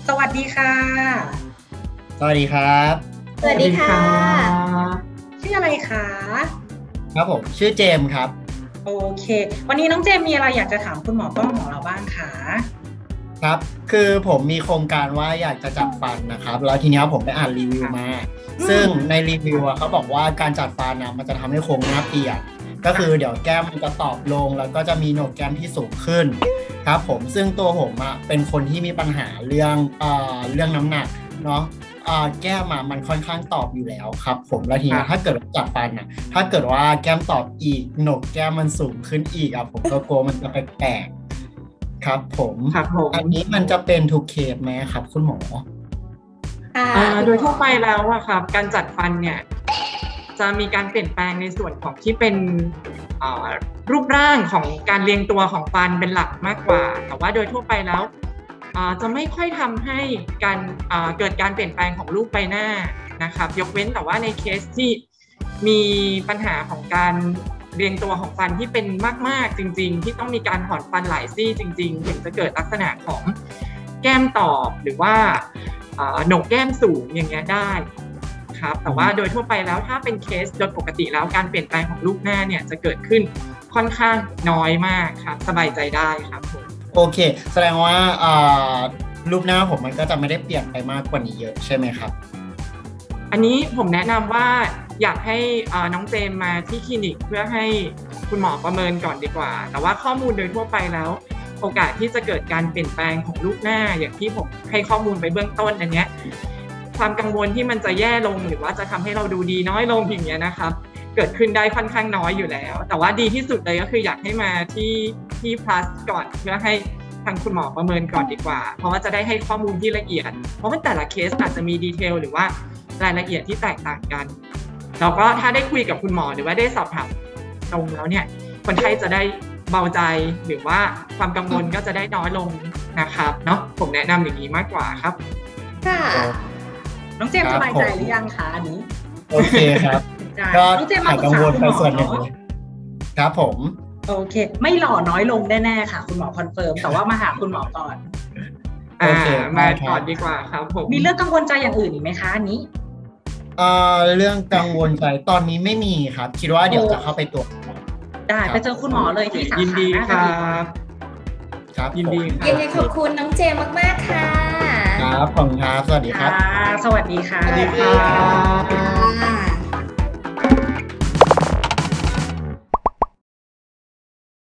สวัสดีค่ะสวัสดีครับสวัสดีค่ะชื่ออะไรคะครับผมชื่อเจมส์ครับโอเควันนี้น้องเจมส์มีอะไรอยากจะถามคุณหมอป้องของเราบ้างคะครับคือผมมีโครงการว่าอยากจะจัดฟันนะครับแล้วทีนี้ผมไปอ่านรีวิวมาซึ่งในรีวิวเขาบอกว่าการจัดฟันนะมันจะทำให้โครงหน้าเปลี่ยนก็คือเดี๋ยวแก้มมันจะตอบลงแล้วก็จะมีโหนกแก้มที่สูงขึ้นครับผมซึ่งตัวผมเป็นคนที่มีปัญหาเรื่องน้ำหนักเนาะแก้มมันค่อนข้างตอบอยู่แล้วครับผมแล้วทีนี้ถ้าเกิดจัดฟันถ้าเกิดว่าแก้มตอบอีกโหนกแก้มมันสูงขึ้นอีกผมก็กลัวมันจะแปลกๆครับผมอันนี้มันจะเป็นทุกเคสไหมครับคุณหมอโดยทั่วไปแล้วครับการจัดฟันเนี่ยจะมีการเปลี่ยนแปลงในส่วนของที่เป็นรูปร่างของการเรียงตัวของฟันเป็นหลักมากกว่าแต่ว่าโดยทั่วไปแล้วจะไม่ค่อยทำให้การเกิดการเปลี่ยนแปลงของรูปใบหน้านะครับยกเว้นแต่ว่าในเคสที่มีปัญหาของการเรียงตัวของฟันที่เป็นมากๆจริงๆที่ต้องมีการถอนฟันหลายซี่จริงๆถึงจะเกิดลักษณะของแก้มตอบหรือว่าโหนกแก้มสูงอย่างเงี้ยได้ครับแต่ว่าโดยทั่วไปแล้วถ้าเป็นเคสโดยปกติแล้วการเปลี่ยนแปลงของรูปหน้าเนี่ยจะเกิดขึ้นค่อนข้างน้อยมากครับสบายใจได้ครับผมโอเคแสดงว่ารูปหน้าผมมันก็จะไม่ได้เปลี่ยนไปมากกว่านี้เยอะใช่ไหมครับอันนี้ผมแนะนำว่าอยากให้น้องเจมมาที่คลินิกเพื่อให้คุณหมอประเมินก่อนดีกว่าแต่ว่าข้อมูลโดยทั่วไปแล้วโอกาสที่จะเกิดการเปลี่ยนแปลงของรูปหน้าอย่างที่ผมให้ข้อมูลไปเบื้องต้นอันเนี้ยความกังวลที่มันจะแย่ลงหรือว่าจะทำให้เราดูดีน้อยลงอย่างเงี้ยนะครับเกิดขึ้นได้ค่อนข้างน้อยอยู่แล้วแต่ว่าดีที่สุดเลยก็คืออยากให้มาที่ plus ก่อนเพื่อให้ทางคุณหมอประเมินก่อนดีกว่าเพราะว่าจะได้ให้ข้อมูลที่ละเอียดเพราะว่าแต่ละเคสอาจจะมีดีเทลหรือว่ารายละเอียดที่แตกต่างกันแล้วก็ถ้าได้คุยกับคุณหมอหรือว่าได้สอบถามตรงแล้วเนี่ยคนไข้จะได้เบาใจหรือว่าความกังวลก็จะได้น้อยลงนะครับเนาะผมแนะนำอย่างนี้มากกว่าครับค่ะน้องเจมสบายใจหรือยังคะอันนี้โอเคครับก็หายกังวลไปส่วนหนึ่งครับผมโอเคไม่หล่อน้อยลงแน่ๆค่ะคุณหมอคอนเฟิร์มแต่ว่ามาหาคุณหมอก่อนโอเคมาก่อนดีกว่าครับผมมีเรื่องกังวลใจอย่างอื่นอีกไหมคะอันนี้เรื่องกังวลใจตอนนี้ไม่มีครับคิดว่าเดี๋ยวจะเข้าไปตรวจได้ไปเจอคุณหมอเลยที่สาขายินดีครับครับยินดีครับยังไงขอบคุณน้องเจมากๆค่ะครับขอบคุณครับสวัสดีครับสวัสดีค่ะสวัสดีค่ะ